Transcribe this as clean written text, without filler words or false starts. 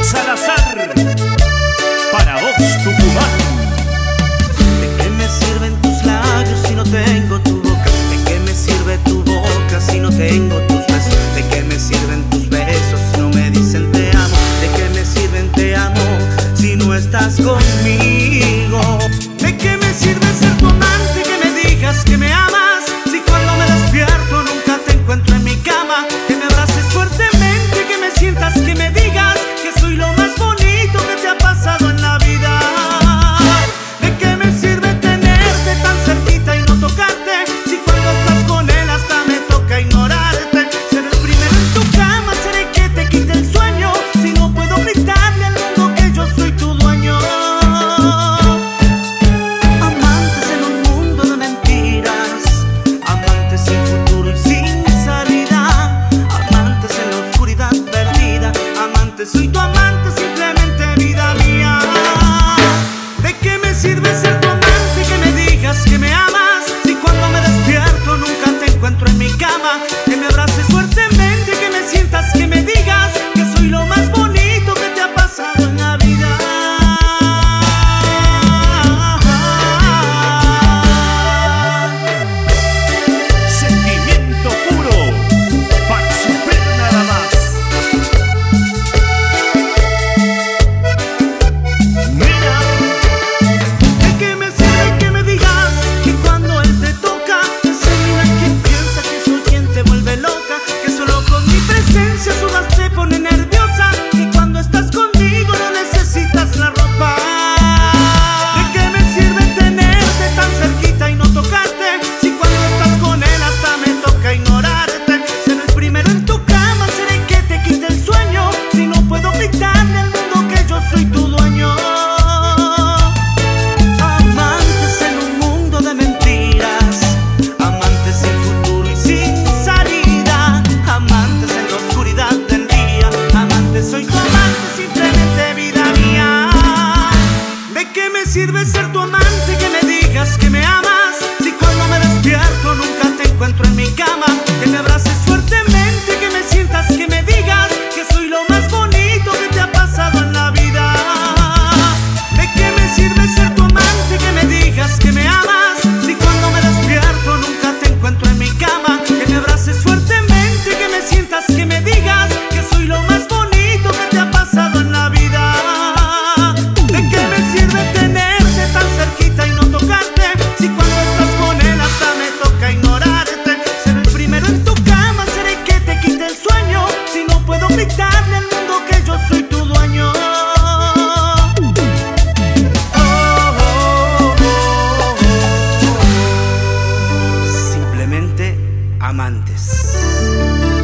Salazar, para vos, Tucumán. ¿De qué me sirven tus labios si no tengo tu boca? ¿De qué me sirve tu boca si no tengo tus besos? ¿De qué me sirven tus besos si no me dicen te amo? ¿De qué me sirven te amo si no estás conmigo? ¿De qué me sirve ser tu amante, que me digas que me amas, si cuando me despierto nunca te encuentro en mi cama? Que me abraces fuertemente, que me sientas, que me digas que soy lo más bonito que te ha pasado en la vida. ¿De qué me sirve tenerte tan cerquita y no tocarte, si cuando estás con él hasta me toca ignorarte? Ser el primero en tu cama, ser el que te quite el sueño, si no puedo gritarle al mundo que yo soy tu dueño. Amantes en un mundo de mentiras, amantes sin futuro y sin salida, amantes en la oscuridad perdida, amantes, soy tu amante, simplemente vida mía. ¿De qué me sirve ser tu amante, que me digas que me amas, si cuando me despierto nunca te encuentro en mi cama? Que me abraces fuertemente, que me sientas, que me digas que soy lo más bonito que te ha pasado en la vida. Sentimiento puro, para super nada más. Mira, ¿de qué me sirve que me digas que cuando él te toca, que soy una quien piensa, que soy quien te vuelve loca, que solo con mi presencia sudas te pone nerviosa, que cuando estás conmigo no necesitas la ropa? ¿De qué me sirve tenerte tan cerquita y no tocarte, si cuando estás con él hasta me toca ignorarte? Ser el primero en tu cama, ser el que te quite el sueño, si no puedo gritarle al mundo que yo soy tu dueño. Amantes en un mundo de mentiras, amantes sin futuro y sin salida, amantes en la oscuridad del día, amantes, soy tu amante, simplemente vida mía. ¿De qué me sirve ser tu amante, que me digas que me amas, si cuando me despierto nunca te encuentro en mi cama? Que me abraces fuertemente, que me sientas, que me digas que soy lo más bonito que te ha pasado en la vida. ¿De qué me sirve ser tu amante, que me digas que me amas, si cuando me despierto nunca te encuentro en mi cama? Que me abraces fuertemente, que me sientas, que me digas que soy lo más bonito que te ha pasado en la vida. ¿De qué me sirve tenerte tan cerquita y no tocarte, si cuando estás con él hasta me toca ignorarte? Ser el primero en tu cama, ser el que te quite el sueño, si no puedo gritarle al mundo que yo soy tu dueño. Simplemente amantes.